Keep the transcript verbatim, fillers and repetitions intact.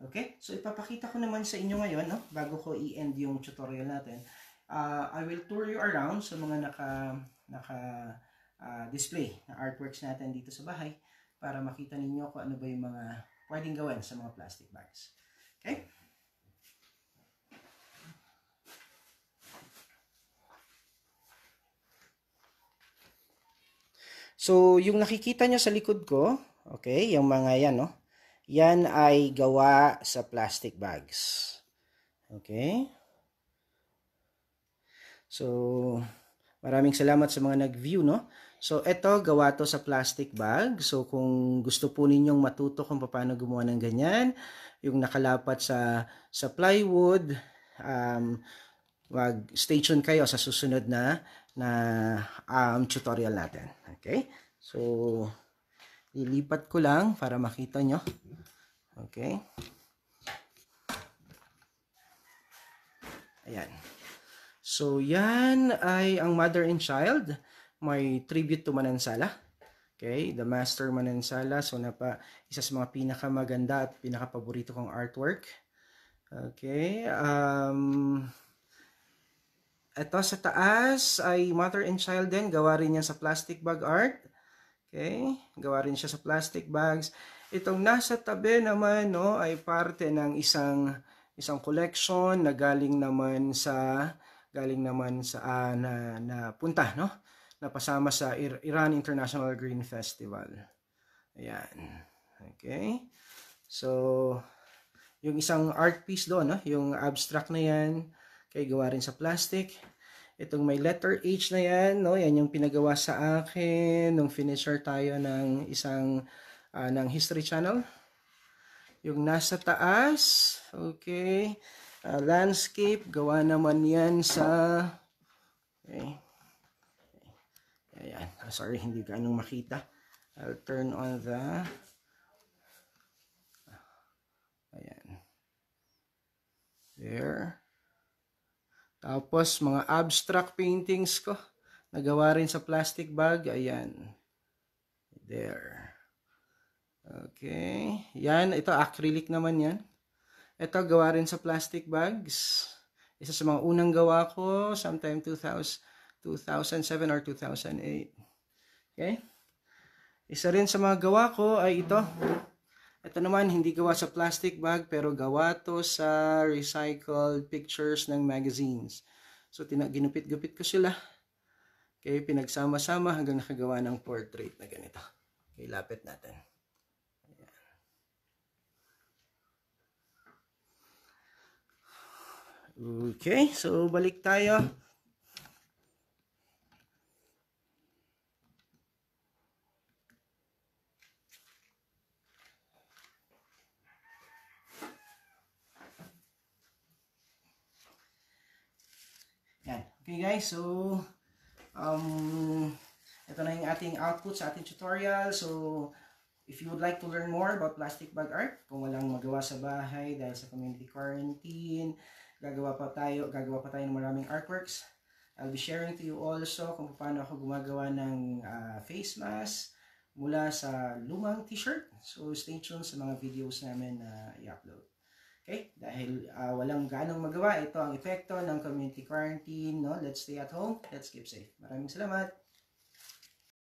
Okay? So, ipapakita ko naman sa inyo ngayon, no? Bago ko i-end yung tutorial natin. Uh, I will tour you around sa mga naka, naka uh, display na artworks natin dito sa bahay para makita ninyo kung ano ba yung mga pwedeng gawin sa mga plastic bags. Okay? So, yung nakikita nyo sa likod ko, okay, yung mga yan, no? Yan ay gawa sa plastic bags. Okay? So, maraming salamat sa mga nag-view, no? So, ito, gawa to sa plastic bag. So, kung gusto po ninyong matuto kung paano gumawa ng ganyan, yung nakalapat sa, sa plywood, um, mag-stay tuned kayo sa susunod na, na um, tutorial natin. Okay? So, ilipat ko lang para makita nyo. Okay? Ayan. So, yan ay ang mother and child. May tribute to Manansala. Okay? The Master Manansala. So, napa, isa sa mga pinakamaganda at pinakapaborito kong artwork. Okay? Um... Ito sa taas ay mother and child din. Gawa rin yan sa plastic bag art. Okay? Gawa rin siya sa plastic bags. Itong nasa tabi naman, no, ay parte ng isang isang collection na galing naman sa galing naman sa uh, na, na punta, no? Napasama sa Iran International Green Festival. Ayan. Okay? So, yung isang art piece doon, no? Yung abstract na yan, okay, gawa rin sa plastic. Itong may letter H na yan, no? Yan yung pinagawa sa akin nung finisher tayo ng isang uh, ng History Channel. Yung nasa taas, okay, uh, landscape, gawa naman yan sa, okay, ayan, sorry, hindi ganong makita. I'll turn on the, ayan, there. Tapos, mga abstract paintings ko. Nagawa rin sa plastic bag. Ayan. There. Okay. Yan. Ito, acrylic naman yan. Ito, gawa rin sa plastic bags. Isa sa mga unang gawa ko. Sometime two thousand seven or two thousand eight. Okay. Isa rin sa mga gawa ko ay ito. Ito naman, hindi gawa sa plastic bag, pero gawa to sa recycled pictures ng magazines. So, ginupit-gupit ko sila. Okay, pinagsama-sama hanggang nakagawa ng portrait na ganito. Okay, lapit natin. Ayan. Okay, so balik tayo. Okay guys, so um, ito na yung ating output sa ating tutorial. So if you would like to learn more about plastic bag art, kung walang magawa sa bahay dahil sa community quarantine, gagawa pa tayo, gagawa pa tayo ng maraming artworks. I'll be sharing to you also kung paano ako gumagawa ng uh, face mask mula sa lumang t-shirt. So stay tuned sa mga videos namin na uh, i-upload. Okay? Dahil uh, walang ganong magawa, ito ang epekto ng community quarantine, no? Let's stay at home, let's keep safe. Maraming salamat!